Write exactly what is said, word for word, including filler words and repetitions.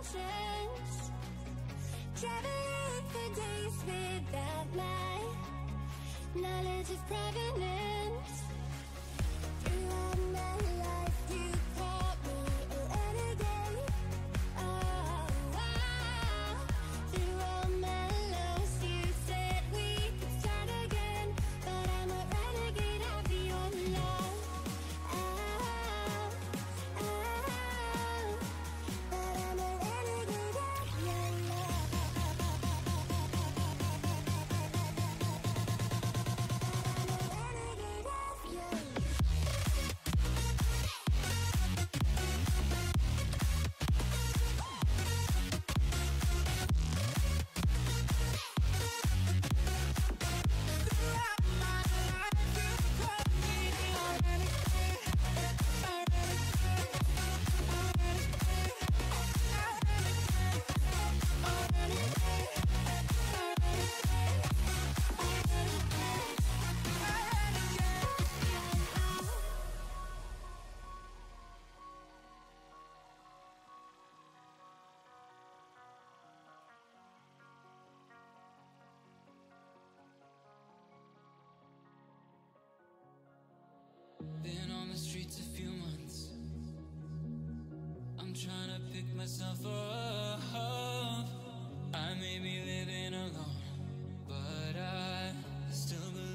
emotions, traveling for days without light, knowledge of provenance. Throughout my life you called me a renegade. Oh, wow. Through all my lows you said we could start again, but I'm a renegade of your love. Oh, oh, but I'm a renegade of your love. I'm a renegade of your love. Been on the streets a few months. I'm trying to pick myself up. I may be living alone, but I still believe